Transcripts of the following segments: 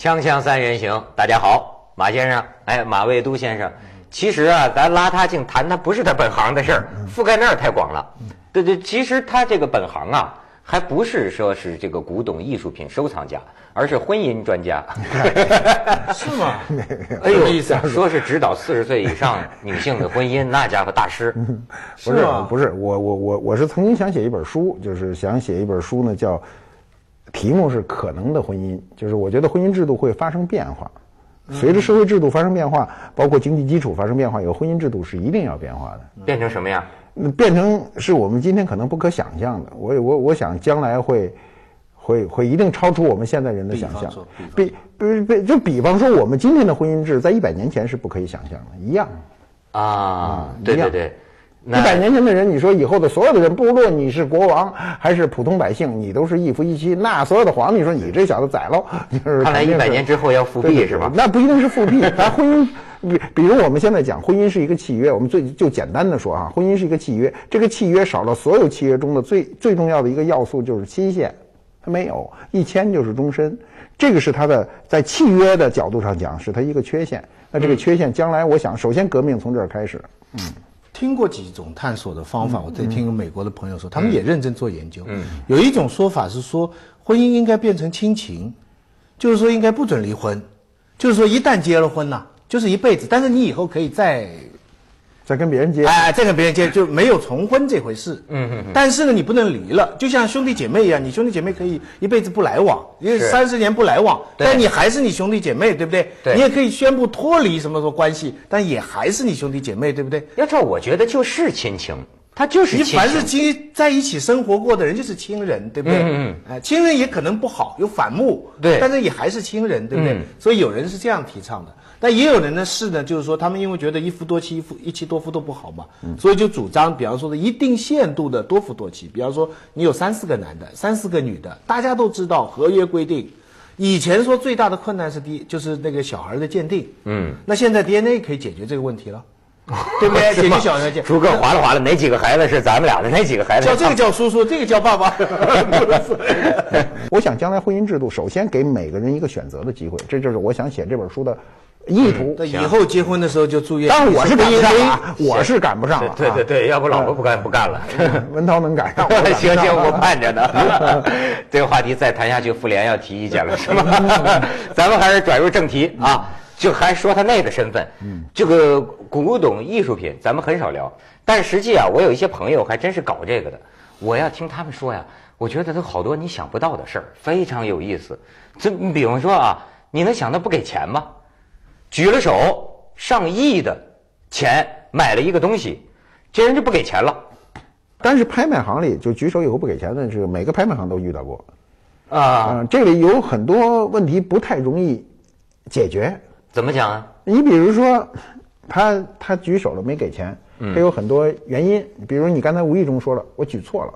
锵锵三人行，大家好，马先生，哎，马未都先生。其实啊，咱拉他净谈他不是他本行的事儿，覆盖面太广了。对，其实他这个本行啊，还不是说是这个古董艺术品收藏家，而是婚姻专家。 是吗？ 哎呦，说是指导40岁以上女性的婚姻，那家伙大师。 不是，我是曾经想写一本书，就是想写一本书呢，题目是可能的婚姻，就是我觉得婚姻制度会发生变化，随着社会制度发生变化，包括经济基础发生变化，有婚姻制度是一定要变化的。 变成什么样？ 变成是我们今天可能不可想象的。我想将来会一定超出我们现在人的想象。比方说我们今天的婚姻制在100年前是不可以想象的，一样啊，对。 100年前的人，你说以后的所有的人，不论你是国王还是普通百姓，你都是一夫一妻，那所有的皇帝说你这小子宰喽，就是看来100年之后要复辟是吧？ 那不一定是复辟，咱婚姻，比如我们现在讲婚姻是一个契约，我们就简单的说啊，婚姻是一个契约，这个契约少了所有契约中的最重要的一个要素就是期限，它没有，1签就是终身，这个是它的在契约的角度上讲是它一个缺陷。那这个缺陷将来我想首先革命从这儿开始。 听过几种探索的方法，我在听美国的朋友说，他们也认真做研究。有一种说法是说，婚姻应该变成亲情，就是说应该不准离婚，就是说一旦结了婚呐，就是一辈子，但是你以后可以再跟别人结， 再跟别人结，就没有重婚这回事。但是呢，你不能离了，就像兄弟姐妹一样，你兄弟姐妹可以一辈子不来往，因为30年不来往，但你还是你兄弟姐妹，对不对？ 对， 你也可以宣布脱离什么关系，但也还是你兄弟姐妹，对不对？ 要照我觉得就是亲情，他就是亲情。 你凡是在一起生活过的人就是亲人，对不对？亲人也可能不好，有反目， 对， 但是也还是亲人，对不对？所以有人是这样提倡的。但也有人呢是呢，就是说他们因为觉得一夫多妻、一妻多夫都不好嘛，所以就主张，比方说的一定限度的多夫多妻。比方说你有3、4个男的、3、4个女的，大家都知道合约规定。以前说最大的困难是就是那个小孩的鉴定，那现在 DNA 可以解决这个问题了。对不对？解决小孩鉴定。 朱哥划了，哪几个孩子是咱们俩的？哪几个孩子？ 叫这个叫叔叔，这个叫爸爸。 我想将来婚姻制度首先给每个人一个选择的机会，这就是我想写这本书的意图。 以后结婚的时候就注意。 当然我是赶不上了，我是赶不上了。 对，要不老婆不干了。 文涛能赶上。 行，我盼着呢。这个话题再谈下去，妇联要提意见了，是吗？咱们还是转入正题啊。就还说他那个身份，这个古董艺术品咱们很少聊，但实际啊，我有一些朋友还真是搞这个的，我要听他们说呀，我觉得都好多你想不到的事儿，非常有意思。这比方说啊，你能想到不给钱吗？举了手上亿的钱买了一个东西，这人就不给钱了。 但是拍卖行里就举手以后不给钱的，是每个拍卖行都遇到过这里有很多问题不太容易解决。 怎么讲啊？ 你比如说，他举手了没给钱，他有很多原因。比如你刚才无意中说了，我举错了，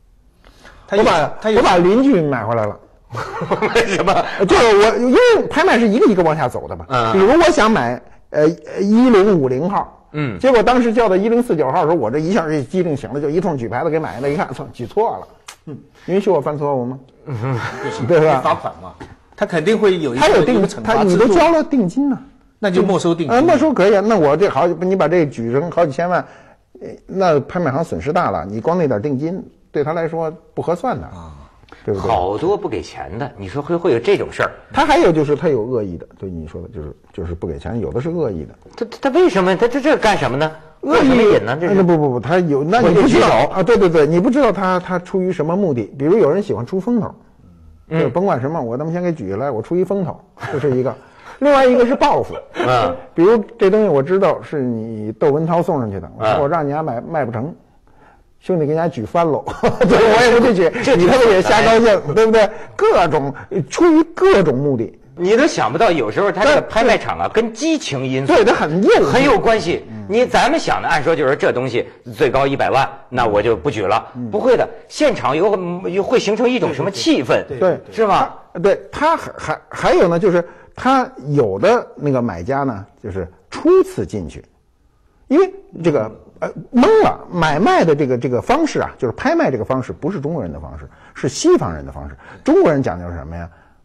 我把邻居买回来了。 为什么？ 就是因为拍卖是一个一个往下走的嘛。比如我想买1050号，结果当时叫到1049号的时候，我这一下这机灵醒了，就一通举牌子给买了，一看，操，举错了。允许我犯错误吗？对吧？ 罚款嘛。他肯定会有一个惩罚你都交了定金呢， 那就没收定金。 没收可以啊，那我这你把这举成好几千万，那拍卖行损失大了，你光那点定金对他来说不合算的对不对？ 好多不给钱的，你说会有这种事儿？ 他还有就是他有恶意的，对你说的就是不给钱，有的是恶意的。 他为什么他这干什么呢？ 恶意瘾呢？这是不，他有，那你不知道啊？对，你不知道他出于什么目的？比如有人喜欢出风头。就甭管什么，我他妈先给举下来，我出一风头，这是一个。另外一个是报复，比如这东西我知道是你窦文涛送上去的，我让你家卖不成，兄弟给人家举翻喽，对，我也不去举，你他妈也瞎高兴，对不对？出于各种目的。 你都想不到，有时候他这个拍卖场啊，跟激情因素对它很有关系。咱们想的，按说就是这东西最高100万，那我就不举了。不会的，现场会形成一种什么气氛， 对， 是吗？ 对，他还有呢，就是他有的那个买家呢，就是初次进去，因为这个懵了，买卖的这个方式啊，就是拍卖这个方式不是中国人的方式，是西方人的方式。中国人讲究什么呀？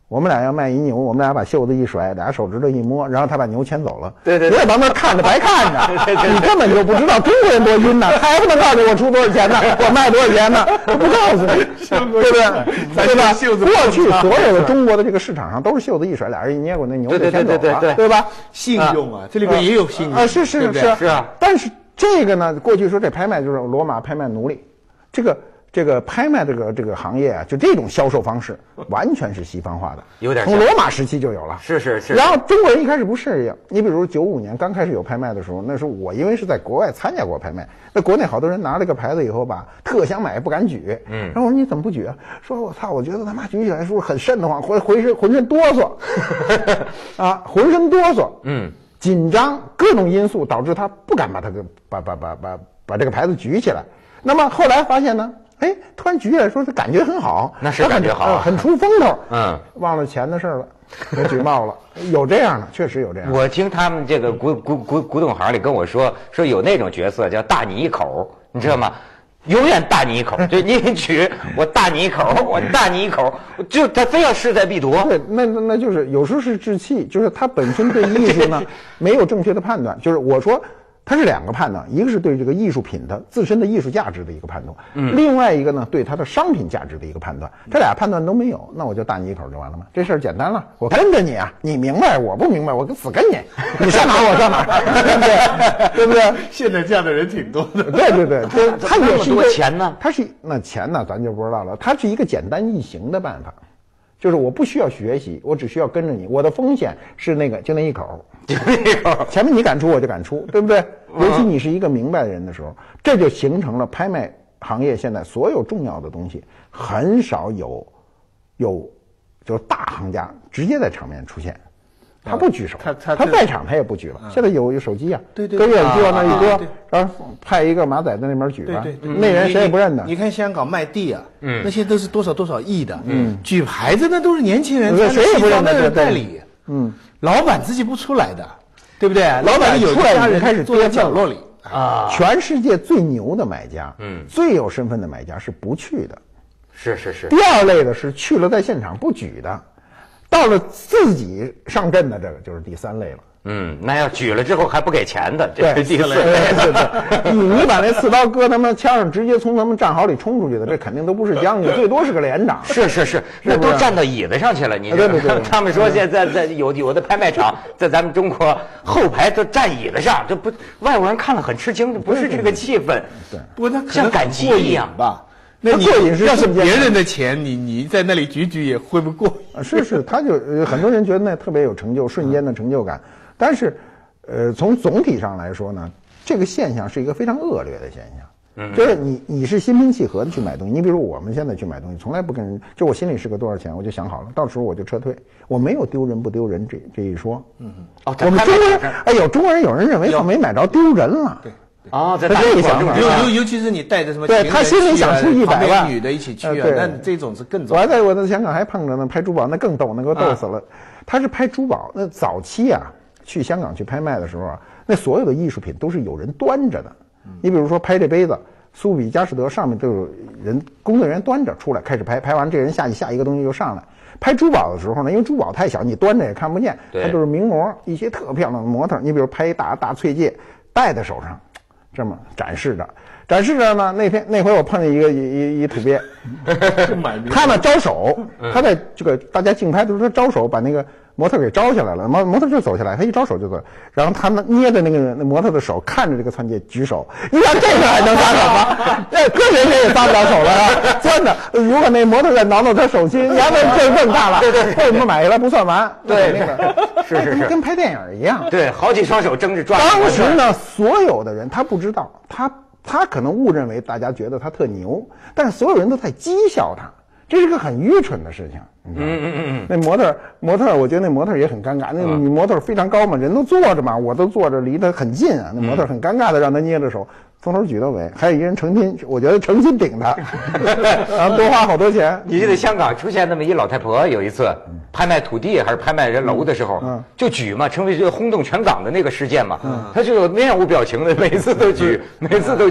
我们俩要卖一牛，我们俩把袖子一甩，俩手指头一摸，然后他把牛牵走了。 对， 你在旁边看着白看着，你根本就不知道中国人多阴呢，还不能告诉我出多少钱呢，我卖多少钱呢，不告诉你，对不对？对吧？过去所有的中国的这个市场上都是袖子一甩，俩人一捏过，那牛就牵走了，对吧？ 信用啊，这里边也有信用啊，是啊。 但是这个呢，过去说这拍卖就是罗马拍卖奴隶，这个拍卖这个行业啊，就这种销售方式完全是西方化的， 有点从罗马时期就有了。 是。 然后中国人一开始不适应，你比如95年刚开始有拍卖的时候，那时候我因为是在国外参加过拍卖，那国内好多人拿了个牌子以后吧，特想买不敢举。然后我说你怎么不举啊？说我操，我觉得他妈举起来时候很瘆得慌，浑身哆嗦，啊，浑身哆嗦，紧张，各种因素导致他不敢把把这个牌子举起来。那么后来发现呢？哎，突然举起来说，这感觉很好， 那是感觉好， 很出风头。忘了钱的事了，给举报了。有这样的，确实有这样的。 我听他们这个古董行里跟我说有那种角色叫大你一口，你知道吗？永远大你一口，就你举我大你一口，我大你一口，就他非要势在必夺。 对，那就是有时候是志气，就是他本身对艺术呢没有正确的判断。就是我说。它是两个判断，一个是对这个艺术品的自身的艺术价值的一个判断，另外一个呢对它的商品价值的一个判断，这俩判断都没有，那我就大你一口就完了吗？这事儿简单了，我跟着你啊，你明白我不明白，我死跟你，你上哪我上哪，对不对？ 现在这样的人挺多的。 对，它也是一个钱呢， 它是那钱呢，咱就不知道了，它是一个简单易行的办法。就是我不需要学习，我只需要跟着你。我的风险是就那一口，前面你敢出我就敢出，对不对？尤其你是一个明白的人的时候，这就形成了拍卖行业现在所有重要的东西很少有就是大行家直接在场面出现。他不举手，他在场他也不举了。现在有手机啊， 对， 搁远机往那一搁，然后派一个马仔在那边举吧，那人谁也不认得。 你看香港卖地啊，那些都是多少亿的，举牌子那都是年轻人， 谁也不认得代理，老板自己不出来的，对不对？老板出来人开始坐在角落里啊。全世界最牛的买家，最有身份的买家是不去的， 是。 第二类的是去了在现场不举的。到了自己上阵的这个就是第三类了。 那要举了之后还不给钱的，这是第四类。 对，你把那刺刀搁他们枪上，直接从他们战壕里冲出去的，这肯定都不是将军，最多是个连长。 是，那都站到椅子上去了。你对， 他们说现在有的拍卖场在咱们中国后排都站椅子上，这不外国人看了很吃惊，这不是这个气氛。 对， 不过他像赶集一样吧。那你要是别人的钱，你在那里举也会不过瘾。 是，他就很多人觉得那特别有成就，瞬间的成就感。但是，从总体上来说呢，这个现象是一个非常恶劣的现象。就是你是心平气和的去买东西。你比如我们现在去买东西，从来不跟人，就我心里是个多少钱，我就想好了，到时候我就撤退，我没有丢人不丢人这一说。我们中国人，中国人有人认为他没买着丢人了。 对。 在大陆想尤其是你带着什么， 对他心里想出100万， 女的一起去啊，那这种是更。 我在香港还碰着呢，拍珠宝那更逗，那给我逗死了。他是拍珠宝，那早期啊，去香港去拍卖的时候啊，那所有的艺术品都是有人端着的。你比如说拍这杯子，苏比佳士得上面都有人工作人员端着出来开始拍，拍完这人下一个东西就上来。拍珠宝的时候呢，因为珠宝太小，你端着也看不见，它就是名模，一些特漂亮的模特。你比如拍一大翠戒戴在手上。这么展示着呢。那回我碰见一土鳖，他呢招手，他在这个大家竞拍的时候，他招手把那个模特给招下来了，模特就走下来，他一招手就走，然后他捏着那模特的手，看着这个钻戒举手，你看这个还能撒手吗？搁谁也撒不了手了啊！真的，如果那模特再挠他手心，牙这更大了。对，为什么买下来不算完？ 对， 那个是跟拍电影一样。 对，好几双手争着抓。 当时呢，所有的人他不知道，他可能误认为大家觉得他特牛，但是所有人都在讥笑他。这是个很愚蠢的事情，你知道吗？那模特，我觉得那模特也很尴尬。那女模特非常高嘛，人都坐着嘛，我都坐着离他很近啊。那模特很尴尬的让他捏着手，从头举到尾，还有一人诚心，我觉得诚心顶他，然后多花好多钱。 你记得香港出现那么一老太婆，有一次拍卖土地还是拍卖人楼的时候，就举嘛，成为这个轰动全港的那个事件嘛。她就有面无表情的，每次都举。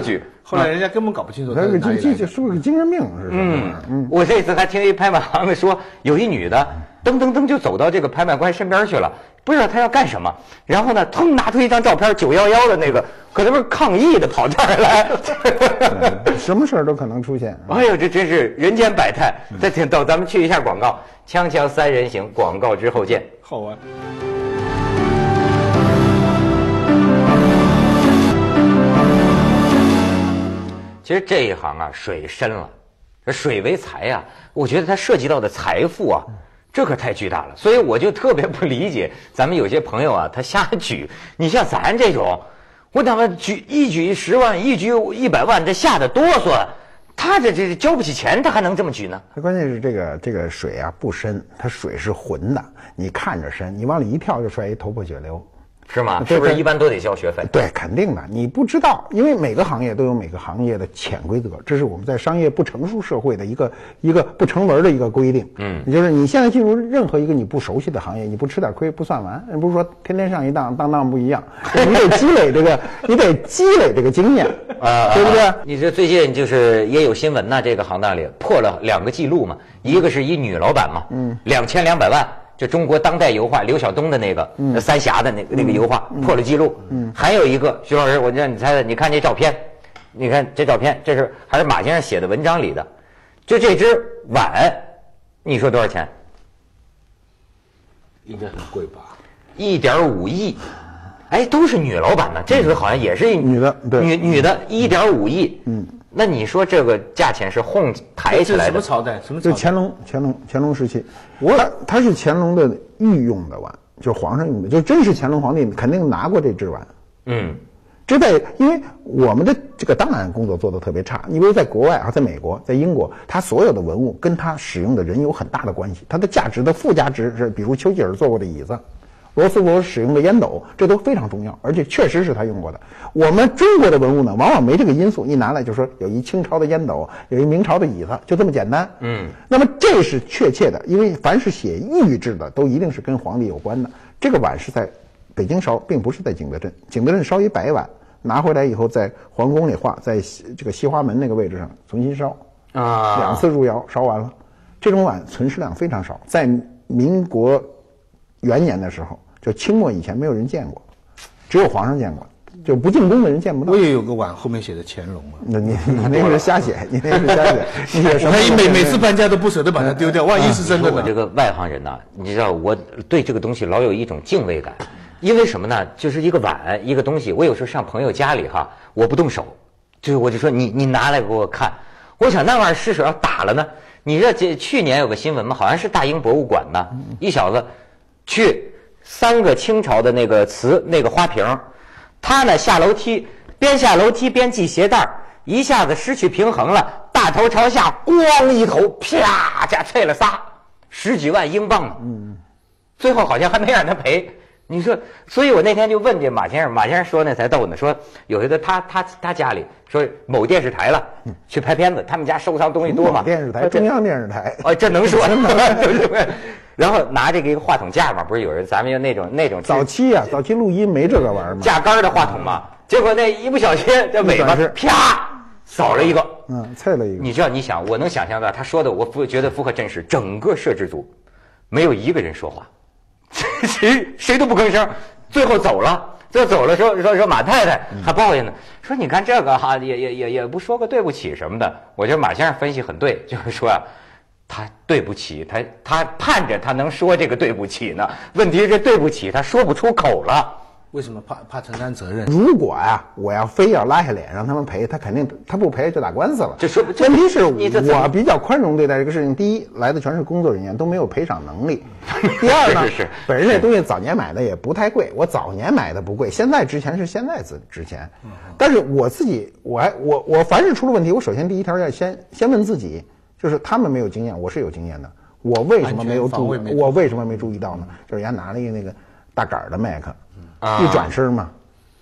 后来人家根本搞不清楚他那个是哪里来的。 是不是精神病是什么？ 我这次还听一拍卖行的说，有一女的噔噔噔就走到这个拍卖官身边去了，不知道他要干什么，然后呢，腾拿出一张照片，911的那个，可能是抗议的跑这儿来， 什么事儿都可能出现。 哎呦，这真是人间百态。这挺逗，咱们去一下广告，锵锵三人行，广告之后见。 好玩。 其实这一行啊，水深了，水为财啊，我觉得它涉及到的财富啊，这可太巨大了。所以我就特别不理解咱们有些朋友啊，他瞎举。你像咱这种，我他妈一举10万，一举100万，这吓得哆嗦。他这交不起钱，他还能这么举呢？ 关键是这个水啊不深，它水是浑的，你看着深，你往里一跳就摔一头破血流。 是吗？是不是一般都得交学费？ 对，肯定的。你不知道，因为每个行业都有每个行业的潜规则，这是我们在商业不成熟社会的一个不成文的一个规定。也就是你现在进入任何一个你不熟悉的行业，你不吃点亏不算完。不是说天天上一当，当不一样，你得积累这个经验啊，对不对？ 你这最近就是也有新闻呐，这个行当里破了2个记录嘛，一个是一女老板嘛，2200万。这中国当代油画刘晓东的那个三峡的那个油画破了记录，还有一个徐老师，我让你猜猜，你看这照片，你看这照片，这是还是马先生写的文章里的，就这只碗，你说多少钱？ 应该很贵吧 ？1.5亿，哎，都是女老板呢，这个好像也是一女的，对， 女的1.5亿，那你说这个价钱是哄抬起来的？ 什么朝代？什么朝代？ 就乾隆时期，它是乾隆的御用的碗，就是皇上用的，就真是乾隆皇帝肯定拿过这只碗。因为我们的这个档案工作做得特别差，你比如在国外啊，在美国、在英国，它所有的文物跟它使用的人有很大的关系，它的价值的附加值是，比如丘吉尔坐过的椅子。罗斯福使用的烟斗，这都非常重要，而且确实是他用过的。我们中国的文物呢，往往没这个因素，一拿来就说有一清朝的烟斗，有一明朝的椅子，就这么简单。那么这是确切的，因为凡是写御制的，都一定是跟皇帝有关的。这个碗是在北京烧，并不是在景德镇。景德镇烧一白碗，拿回来以后在皇宫里画，在这个西华门那个位置上重新烧，2次入窑，烧完了。这种碗存世量非常少，在民国元年的时候。就清末以前没有人见过，只有皇上见过，就不进宫的人见不到。 我也有个碗，后面写的乾隆嘛。 那你那个是瞎写，你那是瞎写。你写什么？ 我每次搬家都不舍得把它丢掉，万一是真的呢？ 我这个外行人呐，你知道我对这个东西老有一种敬畏感，因为什么呢？就是一个碗，一个东西，我有时候上朋友家里哈，我不动手，就是我就说你拿来给我看，我想那玩意儿失手要打了呢。你这去年有个新闻嘛，好像是大英博物馆呢，一小子去。3个清朝的那个瓷那个花瓶，他呢下楼梯边下楼梯边系鞋带，一下子失去平衡了，大头朝下，咣一头，啪家碎了10几万英镑呢。最后好像还没让他赔。你说，所以我那天就问这马先生，马先生说那才逗呢，说有一个他家里说某电视台了，去拍片子，他们家收藏东西多嘛。 电视台，中央电视台。 这能说？然后拿这个一个话筒架嘛，不是有人咱们用那种早期录音没这个玩意儿嘛， 架杆的话筒嘛，结果那一不小心这尾巴啪扫了一个， 碎了一个。 你知道，你想，我能想象到他说的，我觉得符合真实。整个摄制组没有一个人说话，谁都不吭声，最后走了。就走了说马太太还抱怨呢，说你看这个哈也不说个对不起什么的。我觉得马先生分析很对，就是说啊。他对不起，他盼着他能说这个对不起呢。问题是对不起，他说不出口了。 为什么怕承担责任？ 如果我要非要拉下脸让他们赔，他肯定他不赔就打官司了。 问题是我比较宽容对待这个事情。第一，来的全是工作人员，都没有赔偿能力。第二呢，本身这东西早年买的也不太贵，我早年买的不贵，现在值钱是现在值钱。但是我自己，我凡是出了问题，我首先第一条要先问自己。就是他们没有经验，我是有经验的。我为什么没注意到呢？就是人家拿了一个那个大杆的麦克，一转身嘛，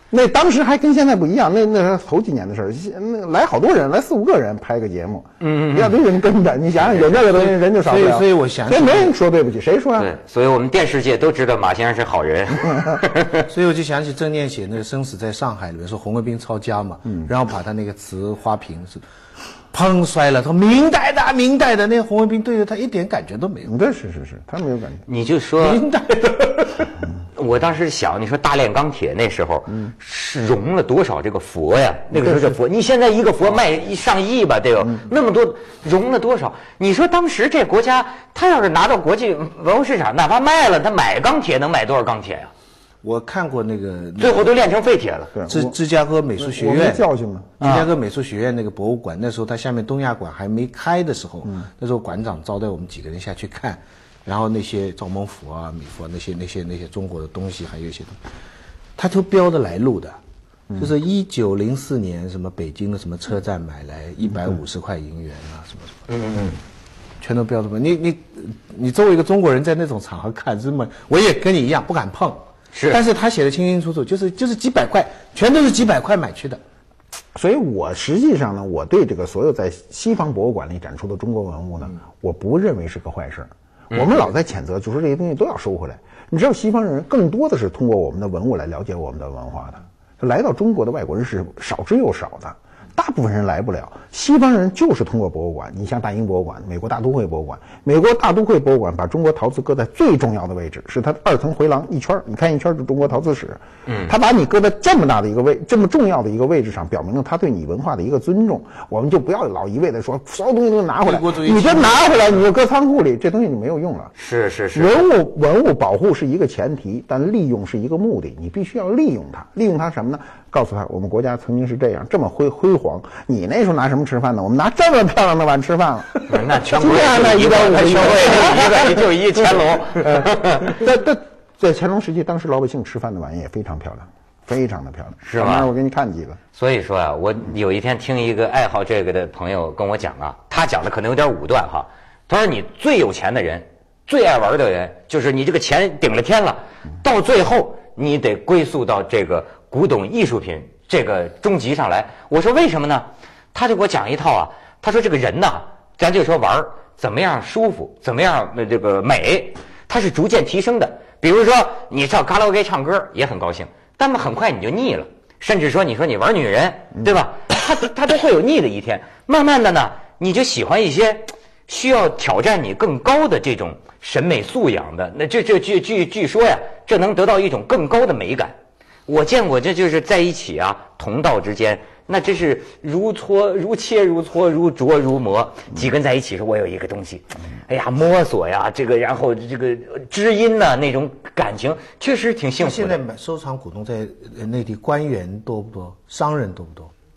那当时还跟现在不一样，那是头几年的事儿，那来好多人，来4、5个人拍个节目，一大堆人跟着，你想想有这个东西人就少不了。 所以我想， 所以没人说对不起，谁说啊？ 对，所以我们电视界都知道马先生是好人。 所以我就想起郑念写那个《生死在上海》里面说红卫兵抄家嘛，然后把他那个瓷花瓶是砰摔了，他说明代的，那个红卫兵对着他一点感觉都没有。 对，是，他没有感觉。 你就说明代的。 我当时想，你说大炼钢铁那时候是融了多少这个佛呀？那个时候这佛，你现在一个佛卖上亿吧，得有那么多，融了多少？你说当时这国家，他要是拿到国际文物市场，哪怕卖了，他买钢铁能买多少钢铁呀？ 我看过那个， 最后都炼成废铁了。 芝加哥美术学院教训嘛。 芝加哥美术学院那个博物馆，那时候它下面东亚馆还没开的时候，那时候馆长招待我们几个人下去看。然后那些赵孟俯啊、米芾那些中国的东西，还有一些东西，他都标的来路的，就是1904年什么北京的什么车站买来150块银元啊，什么，全都标的嘛。你作为一个中国人在那种场合看，这么我也跟你一样不敢碰， 是， 但是他写的清清楚楚，就是几百块，全都是几百块买去的。 所以我实际上呢，我对这个所有在西方博物馆里展出的中国文物呢，我不认为是个坏事。我们老在谴责，就说这些东西都要收回来。你知道，西方人更多的是通过我们的文物来了解我们的文化的。来到中国的外国人是少之又少的，大部分人来不了。西方人就是通过博物馆，你像大英博物馆、美国大都会博物馆。美国大都会博物馆把中国陶瓷搁在最重要的位置，是它2层回廊一圈，你看一圈是中国陶瓷史。他把你搁在这么大的一个这么重要的一个位置上，表明了他对你文化的一个尊重。我们就不要老一味的说所有东西都拿回来，你就拿回来，你就搁仓库里，这东西就没有用了。 是。 文物保护是一个前提，但利用是一个目的，你必须要利用它。利用它什么呢？告诉他，我们国家曾经是这样，这么辉煌。你那时候拿什么吃饭呢？我们拿这么漂亮的碗吃饭了。 那全国那150亿，全国就一乾隆。 在乾隆时期，当时老百姓吃饭的碗也非常漂亮，非常的漂亮， 是吗？ 我给你看几个。 所以说啊，我有一天听一个爱好这个的朋友跟我讲啊，他讲的可能有点武断哈。他说你最有钱的人，最爱玩的人，就是你这个钱顶了天了，到最后你得归宿到这个古董艺术品这个终极上来。我说为什么呢？他就给我讲一套啊。他说这个人呐，咱就说玩怎么样舒服，怎么样这个美，它是逐渐提升的。比如说你上卡拉 OK 唱歌也很高兴，但很快你就腻了。甚至说你说你玩女人，对吧？他都会有腻的一天。慢慢的呢，你就喜欢一些需要挑战你更高的这种审美素养的。那据说呀，这能得到一种更高的美感。我见过，这就是在一起啊，同道之间，那真是如切如磋，如琢如磨。几根在一起说，我有一个东西，哎呀，摸索呀，这个然后这个知音呐，那种感情确实挺幸福的。 现在收藏古董在内地官员多不多？商人多不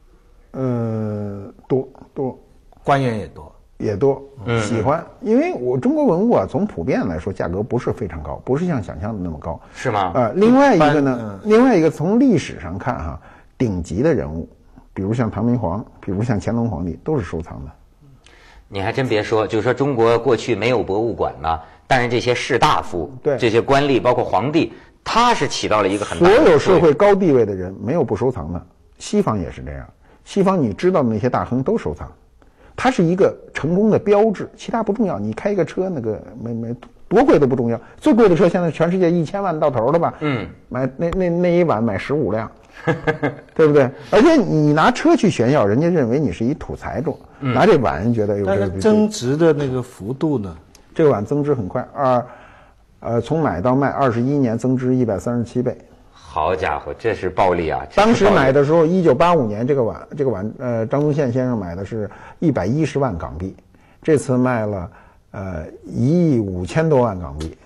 多？ 多， 官员也多。 喜欢，因为我中国文物啊，从普遍来说价格不是非常高，不是像想象的那么高， 是吗？ 另外一个呢，另外一个从历史上看哈，顶级的人物，比如像唐明皇，比如像乾隆皇帝，都是收藏的。 你还真别说，就是说中国过去没有博物馆呢，但是这些士大夫、 对这些官吏，包括皇帝，他是起到了一个很大的所有社会高地位的人没有不收藏的，西方也是这样。西方你知道的那些大亨都收藏。它是一个成功的标志，其他不重要。你开一个车，那个没多贵都不重要。最贵的车现在全世界1000万到头了吧？买那一碗买15辆，对不对？而且你拿车去炫耀，人家认为你是一土财主，拿这碗人觉得有这个。 但是增值的那个幅度呢？ 这个碗增值很快，从买到卖21年增值137倍。 好家伙，这是暴利啊！ 当时买的时候，1985年这个碗，张宗宪先生买的是110万港币，这次卖了1亿5千多万港币。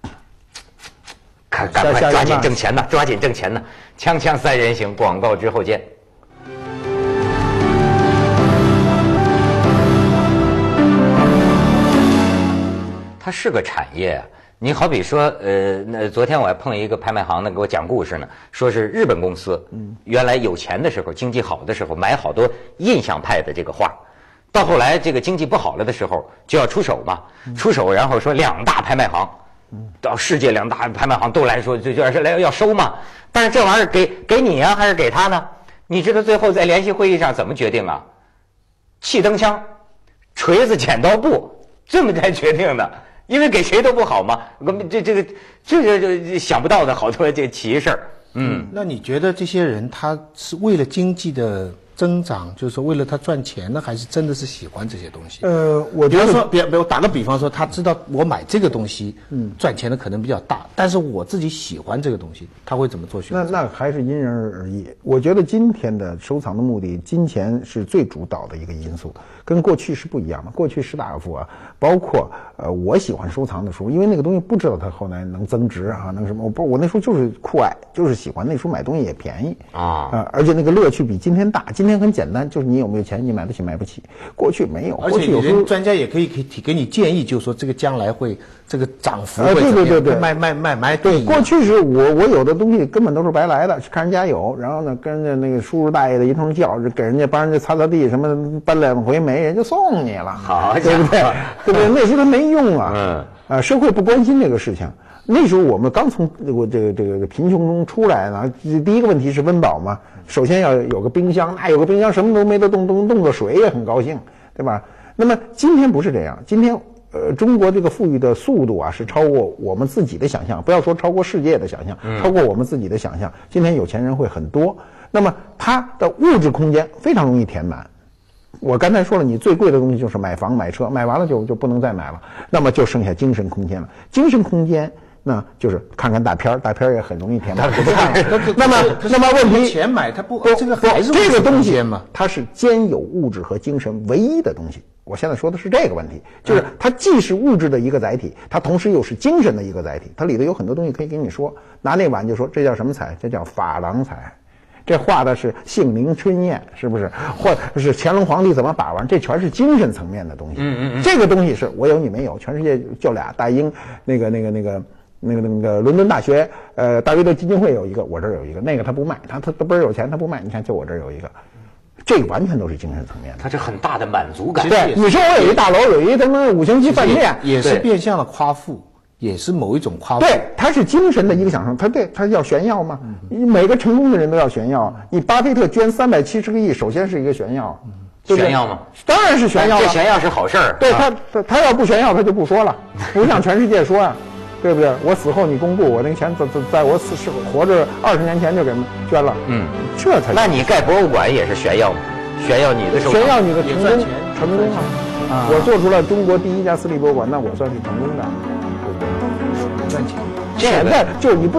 赶快抓紧挣钱呐！抓紧挣钱呐！锵锵三人行，广告之后见。它是个产业啊。你好比说，那昨天我还碰一个拍卖行的给我讲故事呢，说是日本公司，原来有钱的时候，经济好的时候，买好多印象派的这个画，到后来这个经济不好了的时候，就要出手嘛，出手然后说2大拍卖行到世界2大拍卖行都来说，就是来要收嘛。但是这玩意儿给你啊，还是给他呢？你知道最后在联席会议上怎么决定啊？气灯枪、锤子、剪刀布这么才决定的，因为给谁都不好嘛。这想不到的好多这奇事儿。 那你觉得这些人他是为了经济的增长，就是说为了他赚钱呢，还是真的是喜欢这些东西？ 我觉得说， 比如打个比方说，他知道我买这个东西，赚钱的可能比较大，但是我自己喜欢这个东西，他会怎么做选择？ 那还是因人而异。我觉得今天的收藏的目的，金钱是最主导的一个因素，跟过去是不一样的。过去士大夫富啊，包括我喜欢收藏的书，因为那个东西不知道它后来能增值啊，能什么？我那时候就是酷爱，就是喜欢那书，买东西也便宜啊，而且那个乐趣比今天大。今天很简单，就是你有没有钱，你买得起买不起。过去没有， 而且有时候专家也可以给你建议，就是说这个将来会这个涨幅会怎么样， 对， 买对。过去是我有的东西根本都是白来的，看人家有，然后呢跟人家那个叔叔大爷的一通叫，给人家帮人家擦擦地，什么搬2回煤，人就送你了， 好， 对不对？对不对？那时候没用啊，社会不关心这个事情。那时候我们刚从这个贫穷中出来呢，第一个问题是温饱嘛，首先要有个冰箱，那有个冰箱什么都没得动个水也很高兴，对吧？那么今天不是这样，今天中国这个富裕的速度啊是超过我们自己的想象，不要说超过世界的想象，超过我们自己的想象。今天有钱人会很多，那么他的物质空间非常容易填满。我刚才说了，你最贵的东西就是买房买车，买完了就不能再买了，那么就剩下精神空间了。精神空间那就是看看大片儿，大片儿也很容易填满。那么问题， 钱买它不这个还是这个东西嘛，它是兼有物质和精神唯一的东西。我现在说的是这个问题，就是它既是物质的一个载体，它同时又是精神的一个载体。它里头有很多东西可以跟你说，拿那碗就说这叫什么彩？这叫珐琅彩。这画的是杏林春宴，是不是？或者是乾隆皇帝怎么把玩？这全是精神层面的东西。这个东西是我有你没有，全世界就俩，大英那个伦敦大学大约的基金会有一个，我这儿有一个，那个他不卖，他倍儿有钱，他不卖。你看，就我这儿有一个，这个完全都是精神层面的。 它是很大的满足感。 对，你说我有一大楼，有一他妈5星级饭店， 也是变相的夸父。也是某一种夸父， 对，它是精神的一个享受，它要炫耀嘛。每个成功的人都要炫耀。你巴菲特捐370个亿，首先是一个炫耀， 炫耀吗？ 当然是炫耀了。 这炫耀是好事儿。 对他要不炫耀，他就不说了，不向全世界说呀，对不对？我死后你公布，我那个钱在我活着20年前就给捐了。这才。 那你盖博物馆也是炫耀吗？炫耀你的收藏， 炫耀你的成功啊！我做出了中国第1家私立博物馆，那我算是成功的。 赚钱， 现在就是你不。